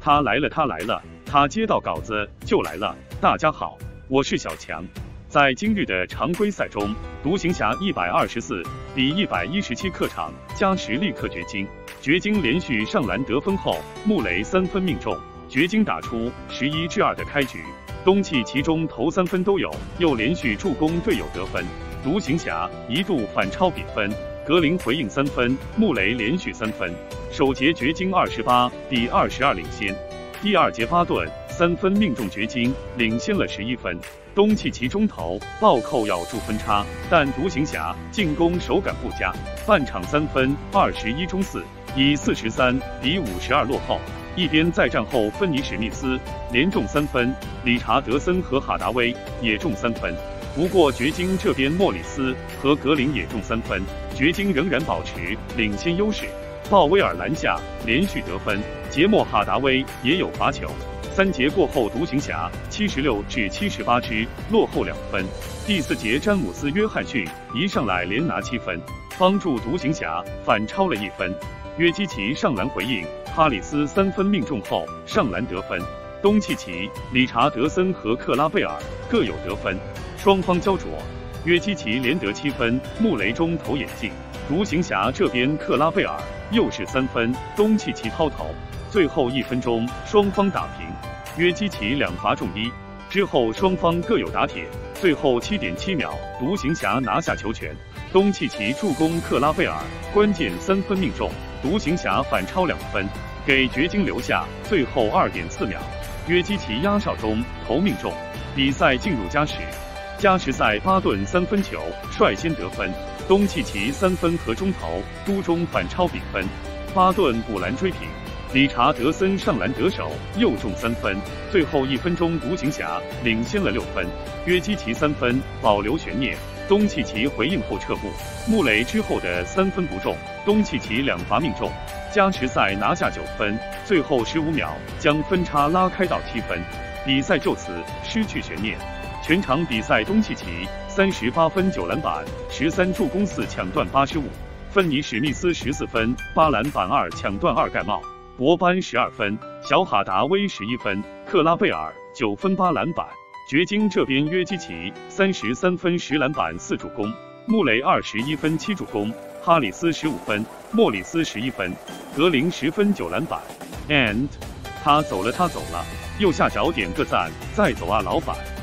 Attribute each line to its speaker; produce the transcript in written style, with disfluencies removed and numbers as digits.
Speaker 1: 他来了，他来了，他接到稿子就来了。大家好，我是小强。在今日的常规赛中，独行侠124比117客场加时力克掘金，掘金连续上篮得分后，穆雷3分命中，掘金打出11-2的开局。东契奇中投3分都有，又连续助攻队友得分，独行侠一度反超比分。格林回应3分，穆雷连续3分，首节掘金28比22领先。第二节巴顿3分命中掘金，领先了11分。东契奇中投暴扣咬住分差，但独行侠进攻手感不佳，半场3分21中4，以43比52落后。一边再战后，芬尼史密斯连中3分，理查德森和哈达威也中3分。不过掘金这边莫里斯和格林也中3分，掘金仍然保持领先优势。鲍威尔篮下连续得分，杰莫哈达威也有罚球。3节过后，独行侠76-78之落后2分。第4节，詹姆斯·约翰逊一上来连拿7分，帮助独行侠反超了1分。约基奇上篮回应，哈里斯3分命中后上篮得分。东契奇、理查德森和克拉贝尔各有得分，双方焦灼。约基奇连得7分，穆雷中投眼镜。独行侠这边克拉贝尔又是3分，东契奇抛投。最后1分钟，双方打平，约基奇2罚中1。之后双方各有打铁，最后7.7秒，独行侠拿下球权。东契奇助攻克拉贝尔关键3分命中，独行侠反超2分，给掘金留下最后2.4秒。约基奇压哨中投命中，比赛进入加时。加时赛，巴顿3分球率先得分，东契奇3分和中投都中反超比分，巴顿补篮追平。理查德森上篮得手，又中3分。最后1分钟，独行侠领先了6分。约基奇3分保留悬念，东契奇回应后撤步。穆雷之后的3分不中，东契奇2罚命中。加时赛拿下9分，最后15秒将分差拉开到7分，比赛就此失去悬念。全场比赛，东契奇38分9篮板13助攻4抢断85，芬尼史密斯14分8篮板2抢断2盖帽。博班12分，小哈达威11分，克拉贝尔9分8篮板。掘金这边，约基奇33分10篮板4助攻，穆雷21分7助攻，哈里斯15分，莫里斯11分，格林10分9篮板。And 他走了，右下角点个赞，再走啊老板。